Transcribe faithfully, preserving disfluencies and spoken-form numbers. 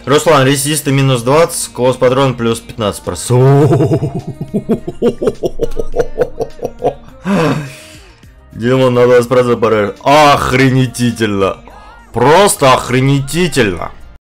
Руслан, резисты минус двадцать, клосс патрон плюс пятнадцать процентов. Димон на двадцать процентов порежет. Охренетительно. Просто охренетительно.